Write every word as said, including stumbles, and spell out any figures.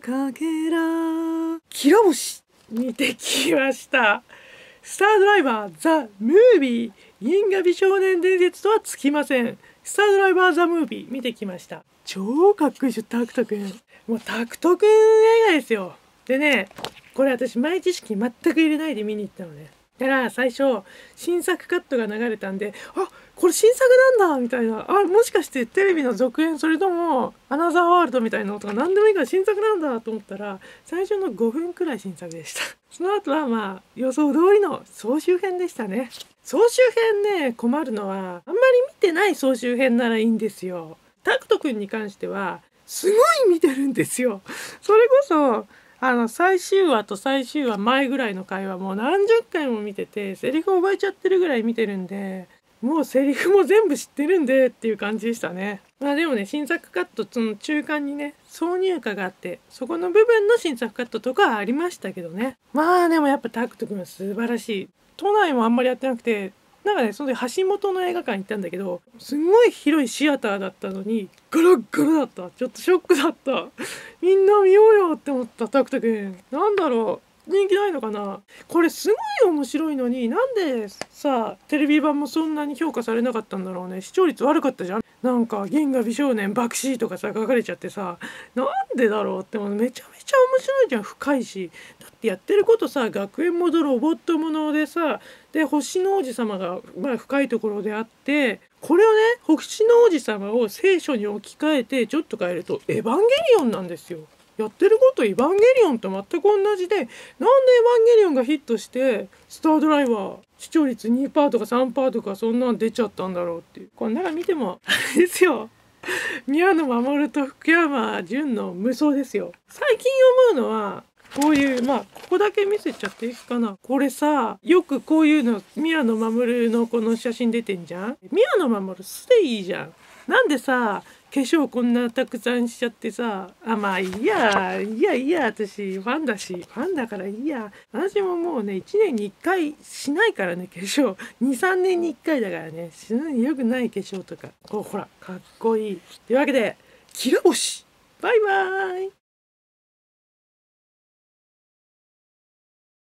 かけらきら星見てきました。スタードライバーザ・ムービー銀河美少年伝説とはつきません。スタードライバーザ・ムービー見てきました。超かっこいいでしょ、タクトくん。もうタクトくん映画ですよ。でね、これ私前知識全く入れないで見に行ったのね。だから最初新作カットが流れたんで、あ、これ新作なんだみたいな、あ、もしかしてテレビの続編、それともアナザーワールドみたいなのとか何でもいいから新作なんだと思ったら、最初のごふんくらい新作でした。その後はまあ予想通りの総集編でしたね。総集編ね、困るのはあんまり見てない総集編ならいいんですよ。タクト君に関してはすごい見てるんですよ。それこそあの最終話と最終話前ぐらいの回はもう何十回も見てて、セリフ覚えちゃってるぐらい見てるんで、もうセリフも全部知ってるんでっていう感じでしたね。まあでもね、新作カットその中間にね挿入歌があって、そこの部分の新作カットとかはありましたけどね。まあでもやっぱタクト君は素晴らしい。都内もあんまりやってなくて、なんかね、その時橋本の映画館行ったんだけど、すんごい広いシアターだったのにガラッガラだった。ちょっとショックだった。みんな見ようよって思った。タクト君なんだろう、人気ないのかな。これすごい面白いのになんでさテレビ版もそんなに評価されなかったんだろうね。視聴率悪かったじゃん。なんか銀河美少年爆死とかさ書かれちゃってさ、なんでだろうって。もめちゃめちゃ面白いじゃん。深いし、だってやってることさ学園ものロボットものでさ、で星の王子様がまあ深いところであって、これをね星の王子様を聖書に置き換えてちょっと変えるとエヴァンゲリオンなんですよ。やってることエヴァンゲリオンと全く同じで、なんでエヴァンゲリオンがヒットしてスタードライバー視聴率 にパーセント とか さんパーセント とかそんなん出ちゃったんだろうっていう。こんなの見てもあれですよ、宮野真守と福山潤の無双ですよ。最近思うのはこういう、まあここだけ見せちゃっていいかな。これさ、よくこういうの宮野真守のこの写真出てんじゃん。宮野真守素でいいじゃん。なんでさ化粧こんなたくさんしちゃってさ、あ、まあいいやいいやいいや、私ファンだしファンだからいいや。私ももうねいちねんにいっかいしないからね、化粧にさんねんにいっかいだからね、しないよくない化粧とか。こうほらかっこいい。というわけでキラ星バイバーイ。